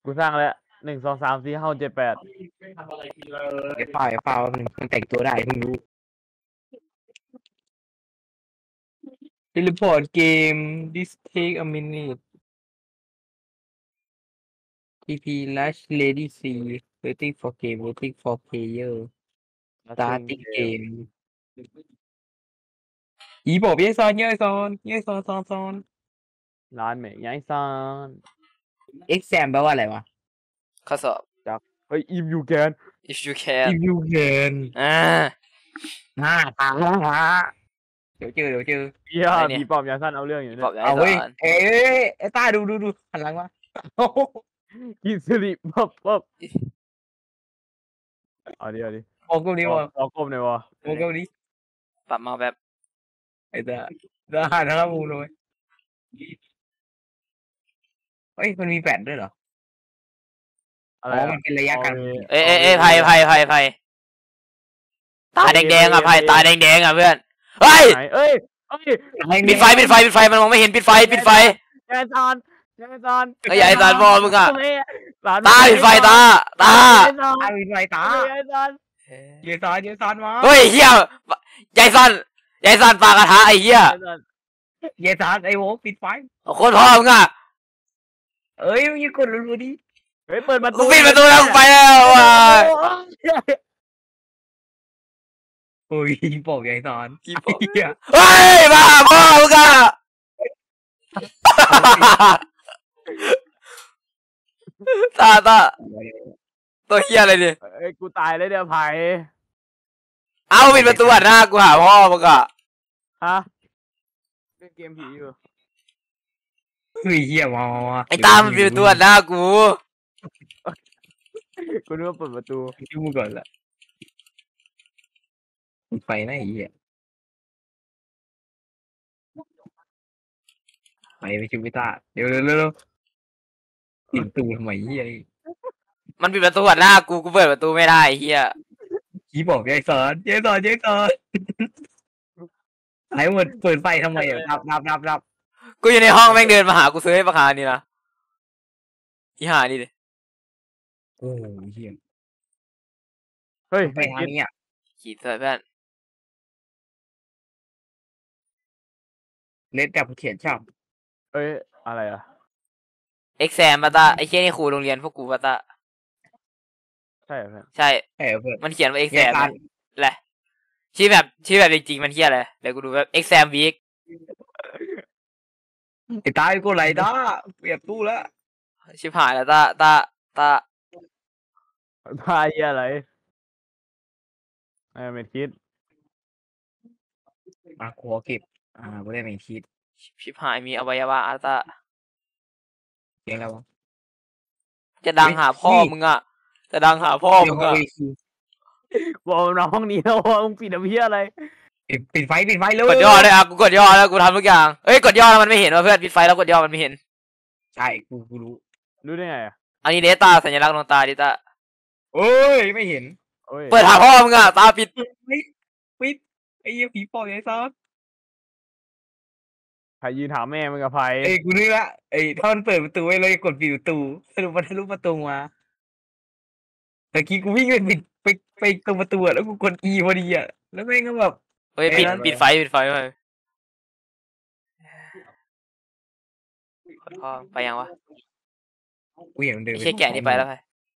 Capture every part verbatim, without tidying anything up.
กูสร้างแล้วหนึ่งสองสามสี่ห้าเจ็ดแปดเดี๋ยวเปล่าเดี๋ยวเปล่ามันแต่งตัวได้เพิ่งรู้ Teleport game this take a minuteที พี Rush Lady C waiting for game waiting for player starting game อีบอกยัยซอนยัยซอนยัยซอนซอนซอนร้านเมย์ย้ายซาน exam แปลว่าอะไรวะข้อสอบจากเฮ้ย if you can if you can if you can อ่าห้าตาห้าเดี๋ยวเจอเดี๋ยวเจอเฮียมีปอบยาสั้นเอาเรื่องอยู่บเนี่อกยอย่างเอานี้เว้ยก่อนเอ้ยไอ้ตาดูดูดูหันหลังมากินสิริป๊บป๊บเอาดิเอาดิมองกล้องนี้วะเอาก้มหน่อยวะมองกล้องนี้ปรับมาแบบไอ้ตาตาหันนะครับมูเลยเฮ้ยมันมีแฟลชด้วยเหรออะอ๋ไรอมันเป็นระยะการเอ้ยเอ้ยเอ้ยไพ่ไพ่ไพ่ไพ่ตาแดงๆอ่ะไพ่ตาแดงๆอ่ะเพื่อนเฮ้ยไหนเอ้ยเอ้ยปิดไฟปิดไฟปิดไฟมันมองไม่เห็นปิดไฟปิดไฟยายซานยายซานเอ้ยยายซานบอลมึงอะร้นตาปิดไฟตาตายายซานตามีไฟตายายซานเยซอนเยซอนมาเฮ้ยเฮียยายซันยายซันปากกระทะไอ้เหี้ยยายซานเยซอนไอ้โว้ปิดไฟโคตรพ่อมึงอ่ะเอ้ยมึงกดรู้ดิเฮ้ยเปิดประกูตูปิดประตูแล้วไปแล้วว่ะโอ้ยบอกเยซอนกี่ปอกเฮียเฮ้ยบ้าพ่อมึงอ่ะตาตาตัวเฮียอะไรดิเอ้ยกูตายเลยเดี๋ยวไผ่เอาปิดประตูอ่ะหน้ากูหาพ่อมึงอ่ะฮะเล่นเกมผีอยู่เฮ้ยเฮียมามาไอ้ตามันปิดประตูอ่ะหน้ากูกูนึกว่าเปิดประตูดูก่อนละปิดไฟนะไอ้เหี้ยไปไปชูพิต้าเดี๋ยวเร็วเร็วเร็วปิดตูทำไมเหี้ยมันปิดประตูอ่ะหน้ากูกูเปิดประตูไม่ได้ไอ้เฮียขี้บอกยายสอนยายสอนยายสอนไอ้หมดเปิดไฟทำไมอ่ะดับดับดับดับกูอยู่ในห้องแม่งเดินมาหากูซื้อให้ประคานี่นะอีหานี่ดิโอ้ยเหี้ยเฮ้ยไปทางนี้อ่ะขีดใส่เพื่อนเล็ดดับเขียนชอบเอ้ยอะไรอ่ะเอ็กแซมปะตาไอ้เชี่ยนี่ครูโรงเรียนพวกกูปะตาใช่เหรอเพื่อนใช่ใช่เพื่อนมันเขียนว่าเอ็กแซแยกมกันแหละชื่อแบบชื่อแบบจริงๆมันเที่ยอะไรเดี๋ยวกูดูแบบเอ็กแซมวีคไอ้ตายกูไหลตาเปรียบตู้แล้วชิบหายแล้วตาตาตาตายเหี้ยอะไรไอ้เม็ดคิดอ่ะขอเก็บอ่าไม่ได้ไม่คิดชิบหายมีอวัยวะอะตาเสียงแล้ววะจะดังหาพ่อนี่มึงอ่ะจะดังหาพ่อเดี๋ยมึวงเอาอ่ะไปคีบอกมันมาห้องนี้แล้วว่ามึงปิดอะไรเหี้ยอะไรปิดปิดไฟปิดไฟเลยกดย่อเลยอ่ะกูกดย่อแล้วกูทำทุกอย่างเอ้ยกดย่อแล้วมันไม่เห็นว่าเพื่อนปิดไฟแล้วกดย่อมันไม่เห็นใช่กูกูรู้รู้ได้ไงอ่ะอันนี้เดตาสัญลักษณ์ดวงตาดิตาโอ้ยไม่เห็นโอ้ยเปิดหาพ่อมึงอ่ะตาปิดปิดปิดไอ้เหี้ยผีปอบยายซ้อนไผ่ยืนถามแม่มึงกับไผ่ไอ้กูนึกละไอ้ถ้ามันเปิดประตูไว้เลยกดปิดประตูสรุปมันทะลุประตูมาแต่กี้กูวิ่งไปปิดไปไปตรงประตูอะแล้วกูกด E พอดีอะแล้วแม่งก็แบบเฮ้ยปิดเอ้ยนั่นปิดไฟปิดไฟไปกดพ่อไปยังวะกูเห็นมันเดินไม่ใช่แกะนี่ไปแล้วไป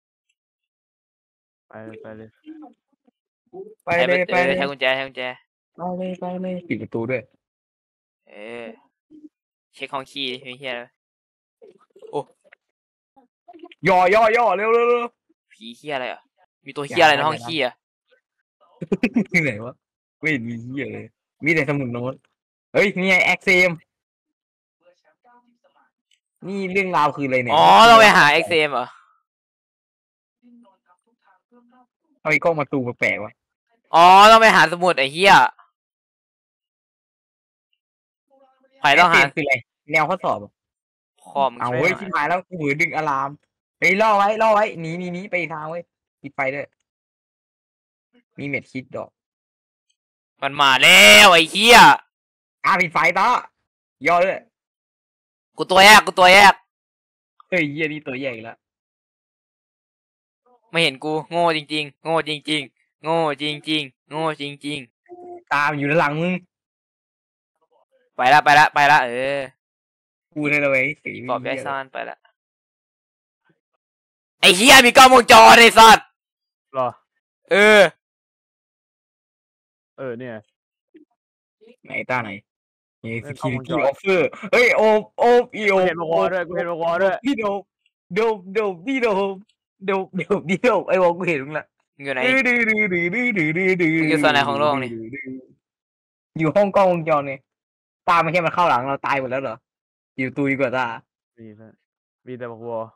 ไปเลยไปเลยไปเลยไปเลยใช้กุญแจใช้กุญแจไปเลยไปเลยปิดประตูด้วยเออเช็คห้องคีย์ดิไม่เฮียเลยย่อย่อย่อเร็วเร็วเร็วผีเฮียอะไรอ่ะมีตัวเฮียอะไรในห้องคีย์อ่ะที่ไหนวะไม่เห็นมีเหี้ยเลยมีแต่สมุดโน้ตเฮ้ยนี่ไงแอ็กเซมนี่เรื่องราวคืออะไรเนี่ยอ๋อเราไปหาเอ็กเซมเหรอเอาไอ้กล้องมาตูแปลกๆวะอ๋อต้องไปหาสมุดไอ้เฮียใครต้องหาแกเซมคืออะไรแนวข้อสอบอะคอมเอาเฮ้ยชิบหายแล้วกูเหมือนดึงอะลามเฮ้ยล่อไว้ล่อไว้หนีหนีหนีไปอีกทางเว้ยปิดไฟด้วยมีเม็ดคิดดอกมันมาแล้วไอ้เฮียอ่ะปิดไฟต่อย่อด้วยกูตัวแยกกูตัวแยกเฮ้ยเหี้ยนี่ตัวใหญ่แล้วไม่เห็นกูโง่จริงๆโง่จริงๆโง่จริงๆโง่จริงตามอยู่ด้านหลังมึงๆไปละไปละไปละเออกูเลยนะเว้ยสีปอบยายเหี้ยซานไปละไอ้เฮียมีกล้องวงจรไอ้สัตว์หรอเออเออเนี่ยไหนตาไหนนี่เออกล้องวงจ security ร officer เฮ้ยโอมโอมอีโอกูมเห็นมาวอด้วยกูเห็นมาวอด้วยพี่โดมโดมโดมพี่โดมโดมโดมพี่โดมไอ้วอกูเห็นมึงละมึงอยู่ไหนดื้อดื้อดื้อดื้อดื้อดื้อดื้อดื้อมึงอยู่โซนไหนของโลกนี่อยู่ห้องกล้องวงจรเนี่ยตาไม่ใช่มันเข้าหลังเราตายหมดแล้วเหรออยู่ตุยกว่าตามีแต่มีแต่บักวอ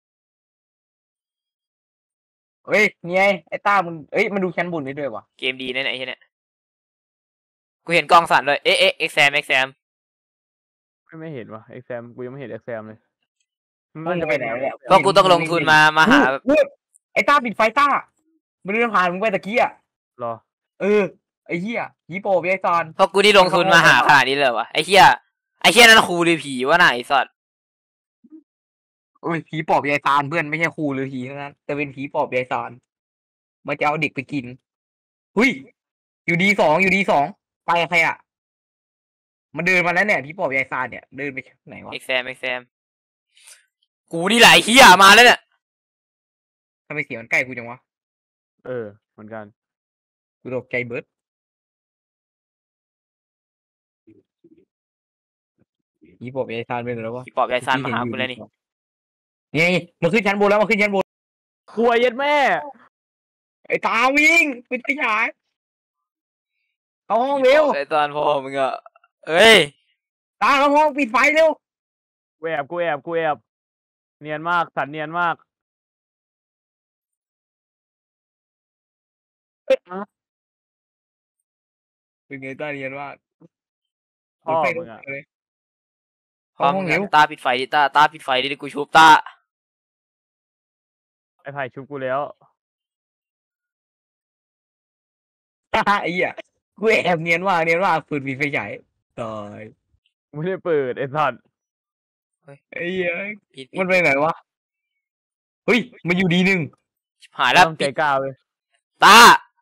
เฮ้ยนี่ไงไอ้ตามึงเอ้ยมันดูชั้นบนได้ด้วยวะเกมดีแน่ๆไอ้เฮียเนี่ยกูเห็นกล้องสั่นด้วยเอ๊ะเอ๊ะเอ็กแซมเอ็กแซมไม่ไม่เห็นวะเอ็กแซมกูยังไม่เห็นเอ็กแซมเลยมึงจะไปไหนเนี่ยเพราะกูต้องลงทุนมามาหาเฮ้ยไอ้ตาปิดไฟตามันเดินผ่านมึงไปตะกี้อ่ะรอเออไอ้เหี้ยยี่โปพี่ไอ้ซอนเพราะกูที่ลงทุนมาหาขนาดนี้เลยวะไอ้เฮียไอ้เฮียนั่นครูหรือผีวะน่ะไอ้สัตว์โอ้ยผีปอบยายซานเพื่อนไม่ใช่ครูหรือผีเท่านั้นแต่เป็นผีปอบยายซานมันจะเอาเด็กไปกินหุยอยู่ดีสองอยู่ดีสองไปกับใครอ่ะมันเดินมาแล้วเนี่ยผีปอบยายซานเนี่ยเดินไปไหนวะเอ็กแซมเอ็กแซมกูนี่แหละไอ้เฮียมาแล้วเนี่ยทำไมเสียงมันใกล้กูจังวะเออเหมือนกันกูตกใจเบิร์ดผีปอบยายซานเป็นไงวะผีปอบยายซานมาหากูเลยนี่นี่มันขึ้นชั้นบนแล้วมันขึ้นชั้นบนครัวเย็ดแม่ไอ้ตาวิ่งปิดไฟฉายเข้าห้องเร็วไอ้ตอนพ่อมึงอะเอ้ยตาเข้าห้องปิดไฟเร็วกูแอบกูแอบกูแอบเนียนมากสันเนียนมากเป็นไงตาเรียนว่าพ่อมึงอะเลยพ่อเข้าห้มึองงเร็วอะตาปิดไฟดิตาตาปิดไฟดิกูชุบตาไอ้ไผ่ชุบกูแล้วไอ้เหี้ยกูแอบเนียนว่าเนียนว่าปืนมีไฟฉายตายไม่ได้เปิดไอ้สัตว์ไอ้เหี้ยปิดมันไปไหนวะเฮ้ยมันอยู่ดีหนึ่งหายแล้วต้องใจกล้าเลยตา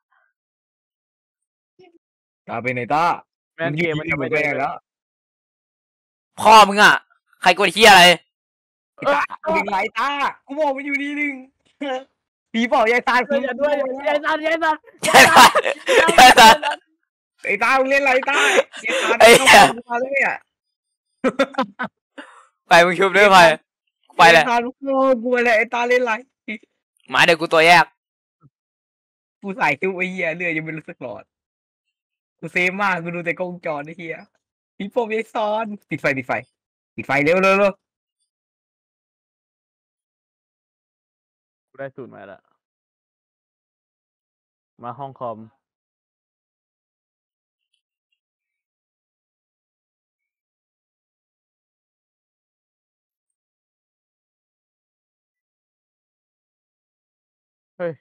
ตาไปไหนตาแม่งเกมมันจะไม่ไปได้ไหนแล้วพ่อมึงอะใครกดเฮียอะไรไอ้ตากูดึงไหลตากูบอกมันอยู่ดีหนึ่งผีปอบยายตายช่วยกันด้วยยายสันยายสันใช่ปะใช่ปะไอ้ตามึงเล่นไรตายายตาไอ้เหี้ยเข้ามาด้วยอ่ะไปมึงชุบด้วยไปไปเลยตาลูกโง่กูอะไรไอ้ตาเล่นไรหมาเดี๋ยวกูตัวแยกกูใส่คิ้วไอ้เหี้ยเลือดยังไม่รู้สึกหลอดกูเซฟมากกูดูแต่กล้องวงจรไอ้เหี้ยผีปอบยายซ้อนปิดไฟปิดไฟปิดไฟเร็วเร็วเร็วกูได้สูตรมาแล้วมาห้องคอมเฮ้ย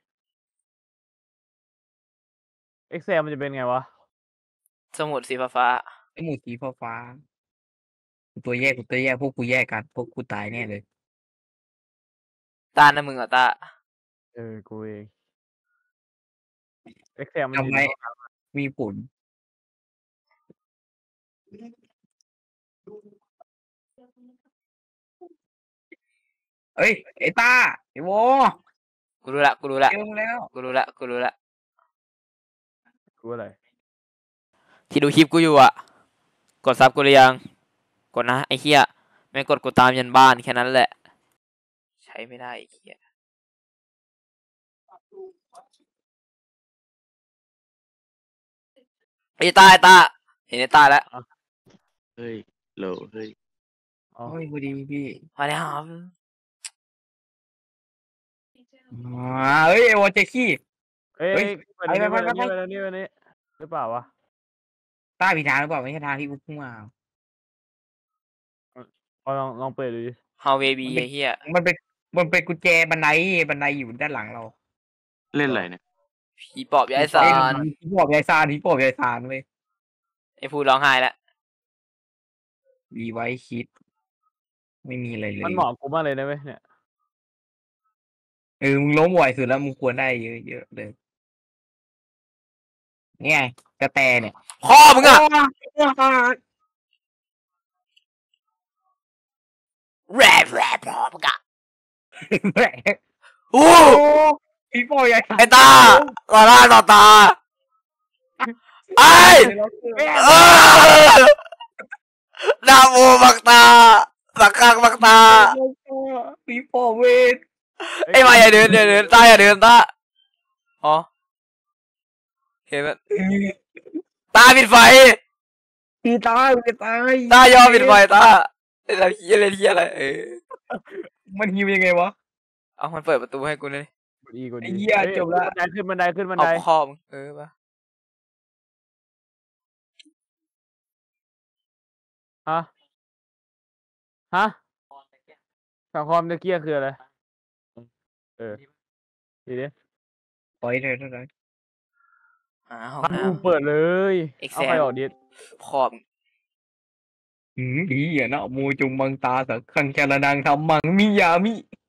เอ็กแซมมันจะเป็นไงวะสมุดสีฟ้าไอ้หมูสีฟ้าฟ้ากูตัวแยกกูตัวแยกพวกกูแยกกันพวกกูตายแน่เลยๆตานะมึงอะตาเออกูเองเอ็กแซมมันทำอยู่ไมในห้องน้ำมีผลเอ้ยไอ้ตาไอ้โวกูรู้ละกูรู้ละเจอมึงแล้วกูรู้ละกูรู้ละกูอะไรที่ดูคลิปกูอยู่อะกดซับกูหรือยังกดนะไอ้เหี้ยไม่กดกูตามยันบ้านแค่นั้นแหละ ใช้ไม่ได้ไอ้เหี้ยไอ้ตาไอ้ตาเห็นไอ้ตาแล้วเฮ้ยโหลเฮ้ยอ๋อโอ้ยพอดีพี่มาแล้วครับอ่าเอ้ยไอ้โวเจขี้เอ้ยเฮ้ยไปนี่ไปไปไปไปนี่ไปนี่ไปนี่หรือเปล่าวะตาผิดทางหรือเปล่าไม่ใช่ทางที่กูพุ่งมาเอาลองลองเปิดดูดิฮาวเวบีไอ้เหี้ยมันเป็นมันเป็นกุญแจบันไดบันไดอยู่ด้านหลังเราเล่นอะไรเนี่ยผีปอบยายสาเอ้ยนผีปอบยายซานผีปอบยายซานเว้ยไอ้พูดร้องไห้แล้ววีไว้คิด ไม่มีอะไรเลยมันเหมาะกูมากเลยนะเว้ยเนี่ยเอออมึงล้มบ่อยสุดแล้วมึงควรได้เยอะเยอะเลยนี่ไงกระแตเนี่ยพ่อมึงอะแรบแรบพ่อมึงอะโอ้พี่ปอยใหญ่ไอ้ตาต่อหน้าต่อตาไอ้เออนาโมบักตาสักคังบักตาพี่ปอเวทไอ้มาอย่าเดินอย่าเดินตาอย่าเดินตาอ๋อเห็นไหมตาปิดไฟพี่ตายพี่ตายตายอมปิดไฟตาไอ้เราเฮียอะไรเฮียอะไรเออมันฮิวยังไงวะเอามันเปิดประตูให้กูเลยกดอีกดไอ้อีเหี้ยฮ้จบละขึ้นบันไดขึ้นบันไดขึ้นบันเอาไดพ่อมึงเออปะฮะฮะสังคมตะเกียคืออะไรเออดีดิปล่อยเลยเท่าไหร่อ่าห้องพันน้อูเปิดเลยเอ็กเอาแซมไปออกดิำพ่อมึงหืมดีอ่ะนะโมจงบังตาสักขังชาลนังทำมังมิยามิ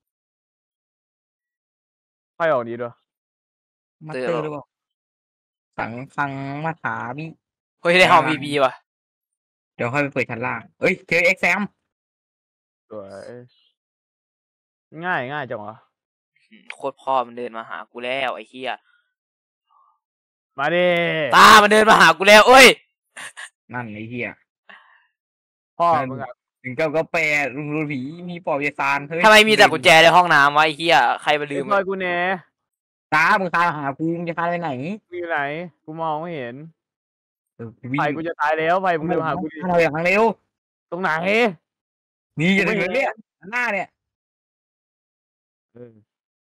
ไปออกดิด้วยมาเตอร์หรือเปล่าสังขังมาถามิเฮ้ยได้ห้องบีบีว่ะเดี๋ยวค่อยไปเปิดชั้นล่างเอ้ยเจอเอ็กแซมสวยง่ายง่ายจังวะโคตรพ่อมันเดินมาหากูแล้วไอ้เหี้ยมาดิตามันเดินมาหากูแล้วเอ้ยนั่นไอ้เหี้ยพ่อนั่นมึงอะถึงเจ้าก็แปรลุงรูผีมีปอบยายซานเฮ้ยทำไมมีแต่กุญแจในห้องน้ำวะไอ้เหี้ยใครมาลืลืมมซอยกูแหน่ตามึงคานหากูมึงจะคานไปไหนมีอยู่ไหนกูมองไม่เห็นเออวิ่งไฟกูจะตายแล้วไฟมึงเดินมาหากูดิเราอย่างเร็วตรงไหนนี่อย่าไม่ถึงเห็นเนี่ยหน้าเนี่ยเออ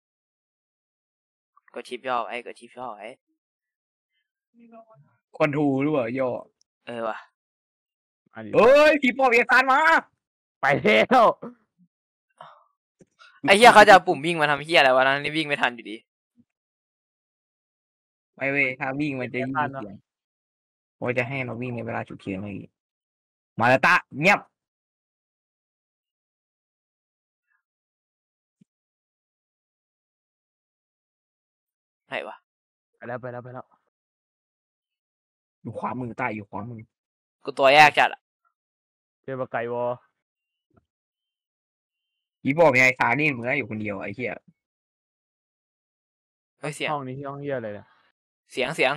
กดชิปย่อไว้กดชิปย่อไว้คอนทูหรือเปล่าย่อเออว่ะมาดิเอ้ยผีปอบยายซานมาไปแล้วไอ้เหี้ยเขาจะเอาปุ่มวิ่งมาทำเหี้ยอะไรวะนั้นนี่วิ่งไม่ทันอยู่ดีไปเว้ยถ้าวิ่งมันจะยิ่งเสียงโอ้ยจะให้เราวิ่งในเวลาฉุกเฉินอะไรอย่างงี้มาแล้วตาเงียบไหนวะไปแล้วไปแล้วไปแล้วอยู่ขวามือตาอยู่ขวามือกูตัวแยกจัดอะเจอปลาไก่วอผีปอบยายซานนี่เหมือนอยู่คนเดียวไอ้เหี้ยเฮ้ยเสียงห้องนี้ที่ห้องเฮียอะไรเนี่ยเสียงเสียง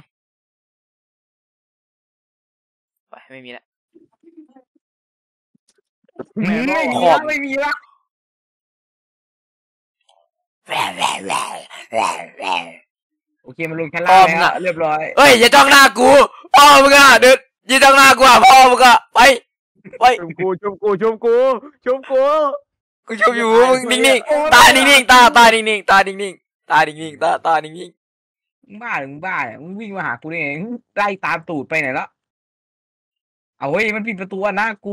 ไปไม่มีละอืมไม่มีขอละบไม่มีละแร่แร่แร่แร่แร่โอเคมันลงชั้นล่างแล้วเรียบร้อยเฮ้ยอย่าจ้องหน้ากูพ่อมึงอะเดินอย่าจ้องหน้ากูอะพ่อมึงอะไปไปชุบกูชุบกูชุบกูชุบกูกูชมอยู่มึงนิ่งๆตานิ่งๆตาตานิ่งๆตานิ่งๆตานิ่งๆตาตานิ่งมึงบ้าหรือมึงบ้าเนี่ยมึงวิ่งมาหากูได้ไงมึงไล่ตามตูดไปไหนแล้วเอาเฮ้ยมันปิดประตูหน้ากู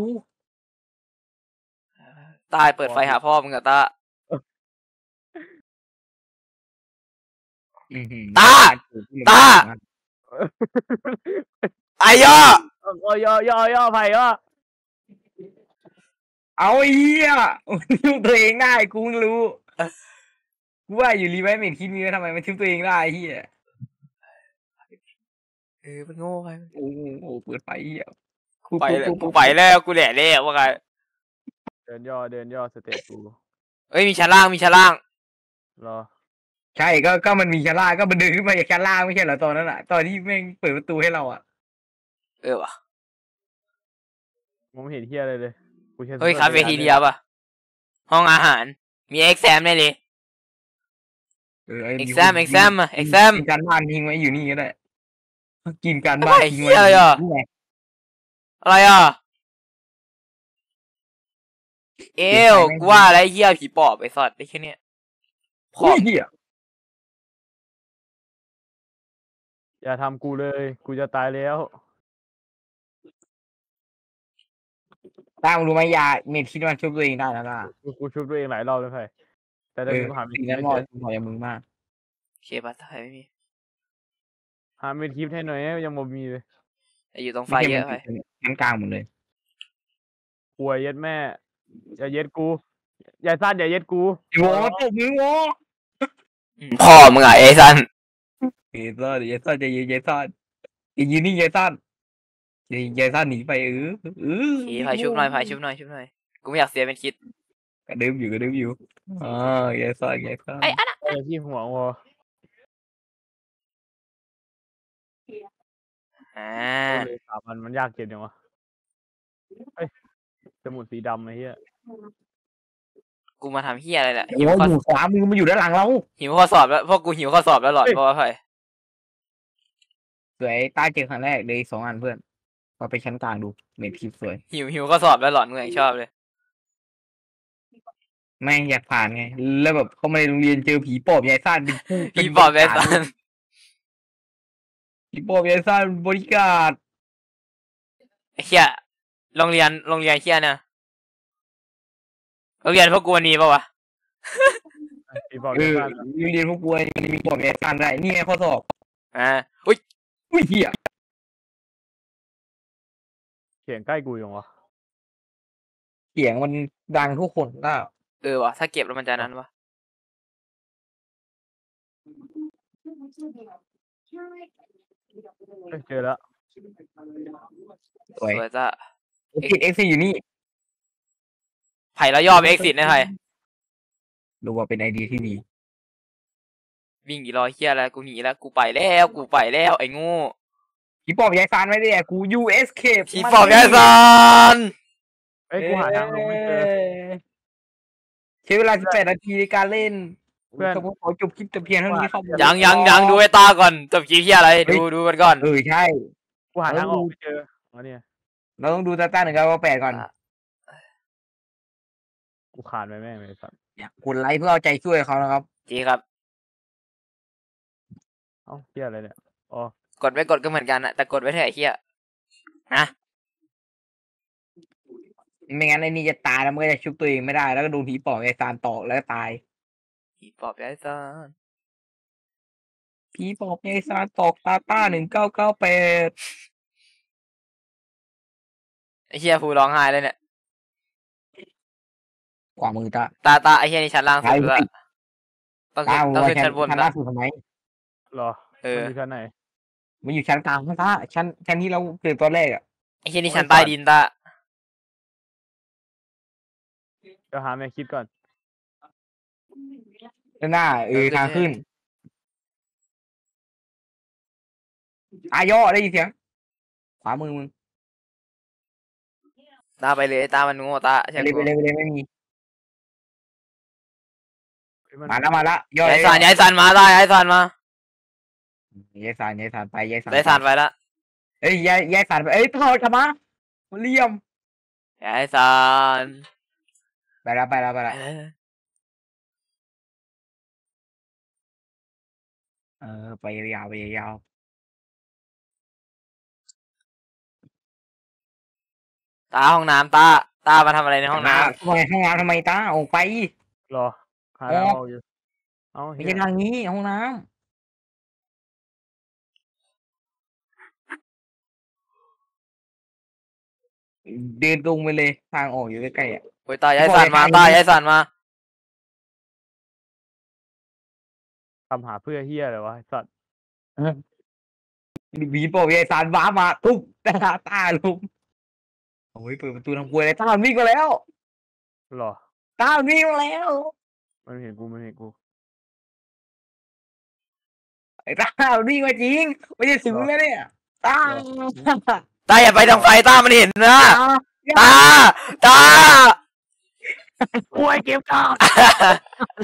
ๆตาเปิดไฟหาพ่อมึงอะตาอื้อหือตาตา ไอ้ย่อเออย่อย่อย่อไผ่ย่อเอาไอ้เหี้ยทิมตัวเองได้กูเพิ่งรู้กูว่าอยู่รีไวท์เมนคิดมีไว้ทำไมมันทิมตัวเองได้ไอ้เหี้ยเออมันโง่ไปโอ้โหเปิดไฟเหี้ยกูไปแล้วกูไปแล้วกูแหล่แล้วว่าไงเดินย่อเดินย่อสเตปกูเอ้ยมีชั้นล่างมีชั้นล่างรอใช่ก็ก็มันมีชั้นล่างก็มันเดินขึ้นมาจากชั้นล่างไม่ใช่เหรอตอนนั้นอ่ะตอนที่แม่งเปิดประตูให้เราอ่ะเออว่ะมองไม่เห็นเฮียอะไรเลยกูใช้เฮ้ยคาเฟ่ทีเดียป่ะห้องอาหารมีเอ็กแซมได้เลยเออไอ้ exam exam อะ exam กินการบ้านทิ้งไว้อยู่นี่ก็ได้กินการอะไรบ้านทิ้งไว้เหี้ยอะไรอ่ะนี่ไงอะไรอ่ะเอวกูว่าอะไรเหี้ยผีปอบไอ้สัตว์ได้แค่เนี้ยพอเฮ้ยเหี้ยอย่าทำกูเลยกูจะตายแล้วตามรู้ไหมยาเมทคิดว่ามันช่วยตัวเองได้แล้วล่ะกูกูชุบตัวเองหลายรอบแล้วไผ่แต่เอถ้าอกูหาไม่สิ่งไม่นั้นเหมาะเจอเหมาะกับมึงมากเคบัสไทยไม่มีหาเม็ดคลิปให้หน่อยยังบ่มีเลยแต่อยู่ตรงไฟเยอะไปชั้นกลางหมดเลยป่วยเย็ดแม่ อย่าเย็ดกู อย่าสั้นอย่าเย็ดกูโว้ตบมือโว้พ่อมึงอ่ะไอ้สันเยซันเยซันจะยิงเยซันจะยิงนี่เยซันจะยิงเยซันหนีไปเออเออขี่พายชุบหน่อยพายชุบหน่อยชุบหน่อยกูไม่อยากเสียเป็นคิดกระดึบอยู่กระดึบอยู่อ๋อเยซันเยซันไอ้อันน่ะเออที่หัววัวอ่าเลยสามอันมันยากเกินยังวะเอ้ยสมุดสีดำไอ้เหี้ยกูมาทำเฮียอะไรแหละโอ้หิวข้ออยู่ขวามือมันอยู่ด้านหลังเราหิวข้อสอบแล้วพวกกูหิวข้อสอบแล้วหลอดเพราะว่าไผ่สวยตาเจอครั้งแรกเลยสองอันเพื่อนพอไปชั้นกลางดูเน็ตคลิปสวยหิวหิวข้อสอบแล้วหลอดมึงอย่างชอบเลยแม่งอยากผ่านไงแล้วแบบเข้ามาในโรงเรียนเจอผีปอบยายซ่านเป็นผู้พี่บอกไอ้สันผีปอบยายซ่านบริการดไอ้เฮียโรงเรียนโรงเรียนเฮียเนี่ยโรงเรียนพวกกูวันนี้ปะวะพี่บอกเอเลยอว่าโรงเรียนพวกกูมันมีปอบยายซ่านได้นี่ไงข้อสอบอ่าอุ้ยอุ้ยเหี้ยเขียนใกล้กูยังวะเสียงมันดังทุกคนก็เออวะถ้าเก็บแล้วมันจะนั้นวะเอ้ยเจอแล้วสวยสวยจ้ะเอ็กซิสเอ็กซิสอยู่นี่ไผ่แล้วย่อไปเอ็กซิสนะไผ่ดูว่าเป็นไอเดียที่ดีวิ่งกี่รอยเฮียแล้วกูหนีแล้วกูไปแล้วกูไปแล้วไอ้โงูผีปอบยายซ่านไม่ได้อะกูยูเอสเคที่ปอบยายสันเอ้ยกูหาทางลงไม่เจอใช้เวลาสิบแปดนาทีในการเล่นเพื่อนขอจบคลิปแต่เพียงเท่านี้ครับยังยังยังดูไอ้ตาก่อนจบคลิปเฮียอะไรดูดูกันก่อนเออใช่กูหาทางออกไม่เจออ๋อเนี่ยเราต้องดูตาต้าหนึ่งกับว่าแปดก่อนกูขานไปแม่งเลยสัตว์กดไลค์เพื่อเอาใจช่วยเขานะครับจีครับเอ้าเหี้ยอะไรเนี่ยอ๋อกดไม่กดก็เหมือนกันอะแต่กดไว้เถอะไอ้เฮียฮะไม่งั้นไอ้นี่จะตายแล้วมันก็จะชุบตัวเองไม่ได้ แล้วก็โดนผีปอบไอ้ซานตอกแล้วก็ตายที่ปอบยายสันผีปอบไอ้ซานตอกตาต้าหนึ่งเก้าเก้าแปดไอ้เฮียฟูร้องไห้เลยเนี่ยขวามือตาตาตาไอ้เฮียนี่ชั้นล่างสุดแล้วต้องตาขึ้นมึงต้องว่าขึ้นชั้นชั้นบนชั้นนะล่าสุดทำไมเหรอเออมันอยู่ชั้นไหนมันอยู่ชั้นกลางนะตาชั้นชั้นที่เราเกิดตอนแรกอ่ะไอ้เฮียนี่ชั้นใต้ดินตาเดี๋ยวหาแม่คิดก่อนด้านหน้าเออทางขึ้นอาย่อได้ยินเสียงขวามือมึงตาไปเลยตามันโง่ตาไปใช่เลยกูไปเลยไปเลยไม่มีเฮ้ยนมาแล้วมาแล้วย่อยายสันยายสันมาตายายสันมายายสานยายสานไปยายสานยายสันไปละเอ้ยยายยายสานไปเอ้ยพ่อกลับมาเลี่ยมยายสันไปแล้วไปแล้วไปแล้วเออเออไปยาวๆไปยาวตาห้องน้ำตาตามาทำอะไรในๆห้องน้ทำไมห้องน้ำทำไมตาออกไปรอหาทางออกอยู่เอ้าไม่เหี้ใช่ยทางนี้ห้องน้ำเดินตรงไปเลยทางออกอยู่ใกล้ๆอ่ะำโอ้ยตายายสันมาตายายสันมาทำหาเพื่อเฮียเลยวะไอ้สัตว์บีโป้ยายสานว้ามาตุ๊บตาตาลุมโอ้ยเปิดประตูทำครัวเลยตาวิ่งมาแล้วหรอตาวิ่งมาแล้วมันเห็นกูมันเห็นกูไอ้ตาวิ่งมาจริงไม่ได้ถึงแล้วเนี่ยตาตาอย่าไปทางไฟตามันเห็นนะตาตาโอ้ยเก็บกา